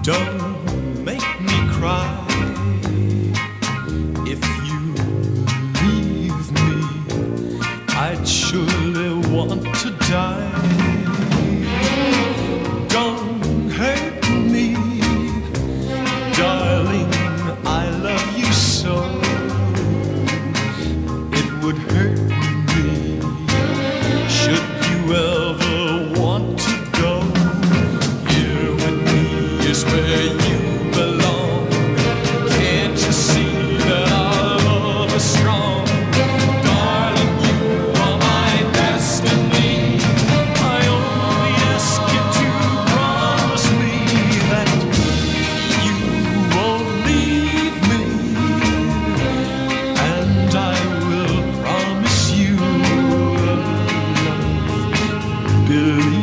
Don't make me cry if you leave me. I'd surely want to die. Don't hurt me, darling, I love you so. It would hurt me should you ever want to go. Here with me is where you belong. Can't you see that our love is strong? Darling, you are my destiny. I only ask you to promise me that you won't leave me, and I will promise you love. Believe